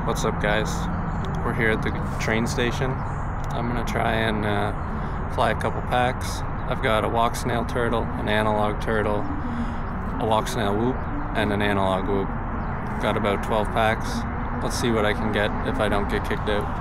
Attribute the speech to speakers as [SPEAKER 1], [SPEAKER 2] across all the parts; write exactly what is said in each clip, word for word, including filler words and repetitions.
[SPEAKER 1] What's up, guys? We're here at the train station. I'm gonna try and uh, fly a couple packs. I've got a walk snail turtle, an analog turtle, a walk snail whoop, and an analog whoop. Got about twelve packs. Let's see what I can get if I don't get kicked out.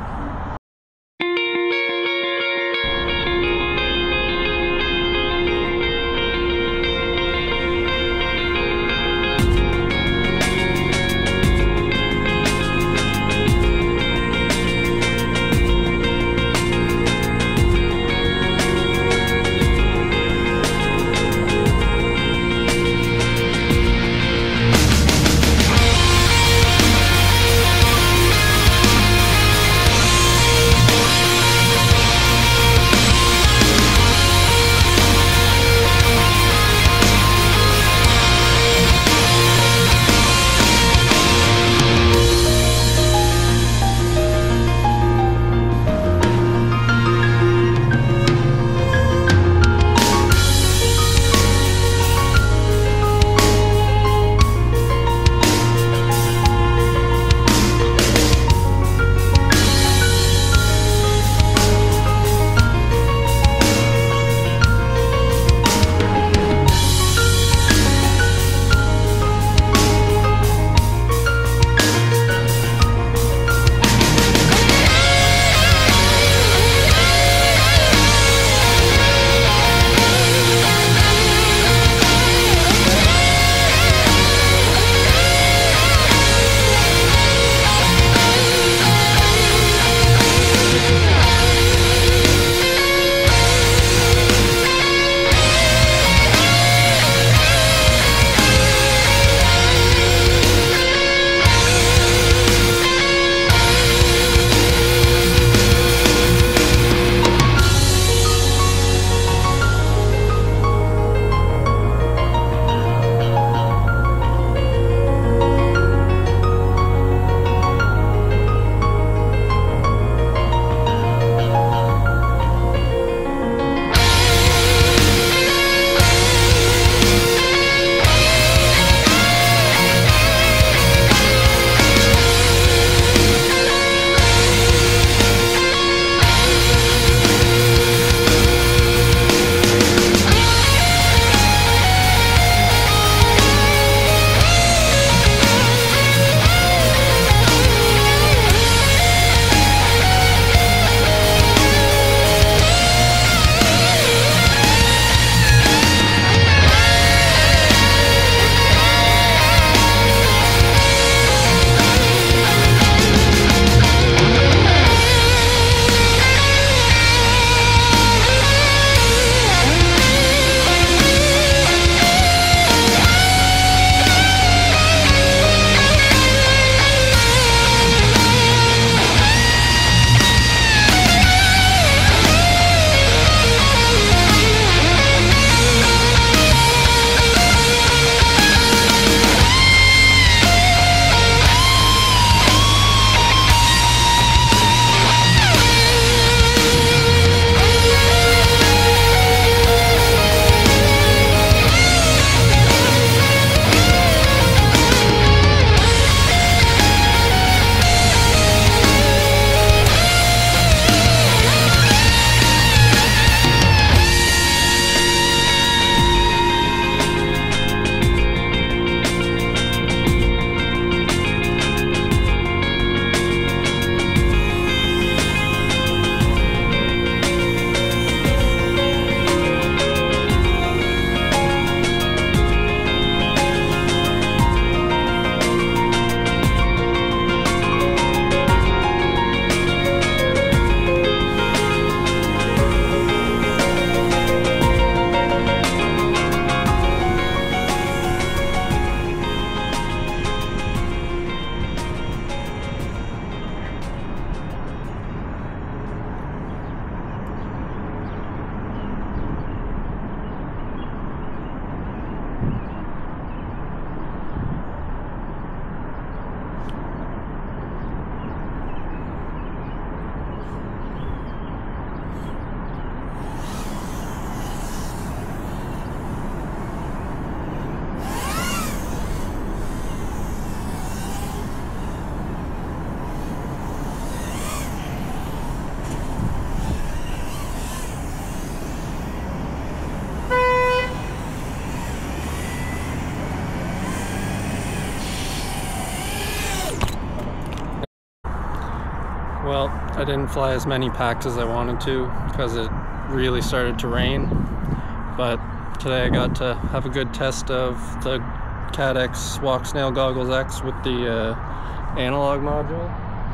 [SPEAKER 1] Well, I didn't fly as many packs as I wanted to because it really started to rain, but today I got to have a good test of the Cat X Walk Snail Goggles X with the uh, analog module.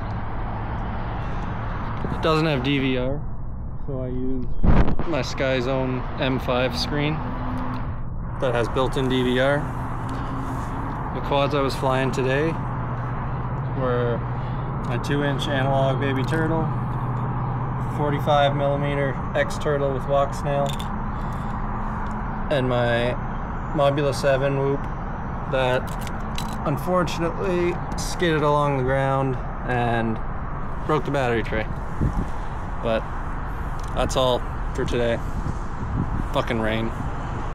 [SPEAKER 1] It doesn't have D V R, so I use my Sky Zone M five screen that has built-in D V R. The quads I was flying today were my two inch analog baby turtle, forty-five millimeter X turtle with walk snail, and my Mobula seven whoop that unfortunately skidded along the ground and broke the battery tray. But that's all for today. Fucking rain.